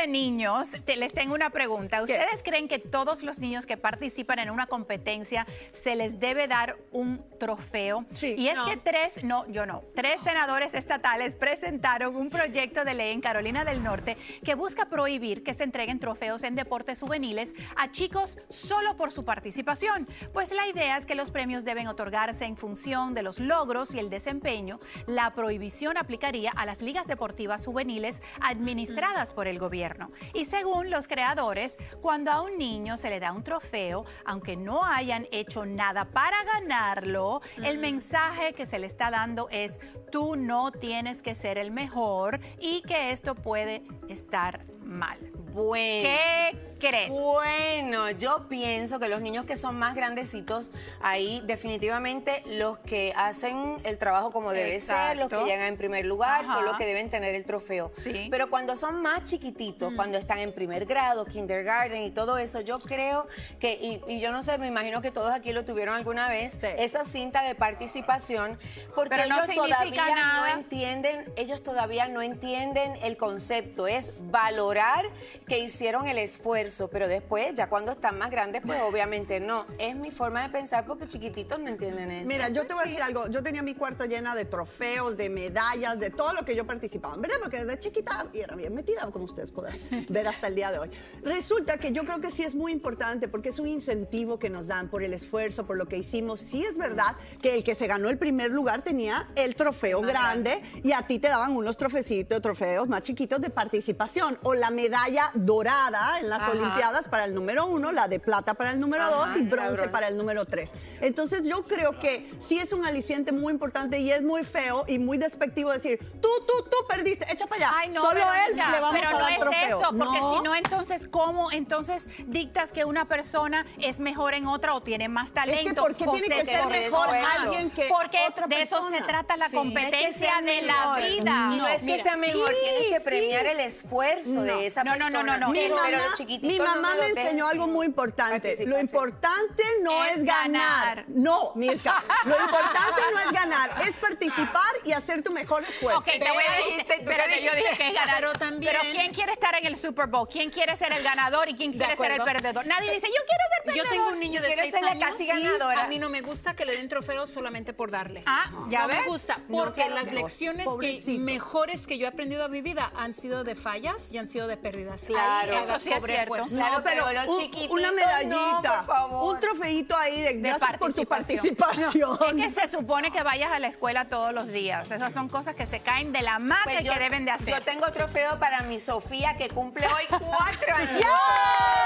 de niños, les tengo una pregunta. ¿Ustedes creen que todos los niños que participan en una competencia se les debe dar un trofeo? Sí. Y es que tres senadores estatales presentaron un proyecto de ley en Carolina del Norte que busca prohibir que se entreguen trofeos en deportes juveniles a chicos solo por su participación. Pues la idea es que los premios deben otorgarse en función de los logros y el desempeño. La prohibición aplicaría a las ligas deportivas juveniles administradas por el gobierno. Y según los creadores, cuando a un niño se le da un trofeo, aunque no hayan hecho nada para ganarlo, el mensaje que se le está dando es: tú no tienes que ser el mejor y que esto puede estar mal. Bueno. ¿Qué crees? Bueno, yo pienso que los niños que son más grandecitos, ahí definitivamente los que hacen el trabajo como debe ser, los que llegan en primer lugar, son los que deben tener el trofeo. Sí. Pero cuando son más chiquititos, cuando están en primer grado, kindergarten y todo eso, yo creo que, y yo no sé, me imagino que todos aquí lo tuvieron alguna vez, esa cinta de participación, porque pero no ellos todavía nada. ellos todavía no entienden el concepto, es valorar que hicieron el esfuerzo, pero después, ya cuando están más grandes, pues obviamente no. Es mi forma de pensar porque chiquititos no entienden eso. Mira, yo te voy a decir algo. Yo tenía mi cuarto llena de trofeos, de medallas, de todo lo que yo participaba, ¿verdad? Porque desde chiquita y era bien metida, como ustedes pueden ver hasta el día de hoy. Resulta que yo creo que sí es muy importante porque es un incentivo que nos dan por el esfuerzo, por lo que hicimos. Sí es verdad que el que se ganó el primer lugar tenía el trofeo grande y a ti te daban unos trofeos más chiquitos de participación o la medalla dorada en las Olimpiadas para el número 1, la de plata para el número 2 y bronce para el número 3. Entonces yo creo que sí es un aliciente muy importante y es muy feo y muy despectivo decir, tú perdiste, echa para allá. Ay, no, solo él ya, le vamos pero a dar trofeo. Eso, porque no. si no, entonces, ¿cómo entonces dictas que una persona es mejor en otra o tiene más talento? Es que ¿por qué tiene que ser mejor alguien que porque otra de eso persona? se trata la competencia de la mejor. vida. No es que sea mejor, tienes que premiar el esfuerzo de esa persona. No. Pero los chiquititos Mi mamá me enseñó algo muy importante. Lo importante no es ganar. No, Mirka. Lo importante no es ganar, es participar y hacer tu mejor esfuerzo. Ok, te voy a decir, pero que yo dije que es ganar. Pero también... Pero ¿quién quiere estar en el Super Bowl? ¿Quién quiere ser el ganador y quién quiere ser el perdedor? Nadie dice, yo quiero ser perdedor. Yo tengo un niño de 6 años. Casi ganadora. A mí no me gusta que le den trofeos solamente por darle. ¿ya ves? No me gusta, porque las lecciones mejores que yo he aprendido a mi vida han sido de fallas y han sido de pérdidas. Claro, Ahí eso sí es cierto. Claro, pero los chiquititos, una medallita, no, por favor. un trofeito ahí de gracias por tu participación. participación. Es que se supone que vayas a la escuela todos los días. Esas son cosas que se caen de la mata Pues y que deben de hacer. Yo tengo trofeo para mi Sofía que cumple hoy 4 años. ¡Yeah!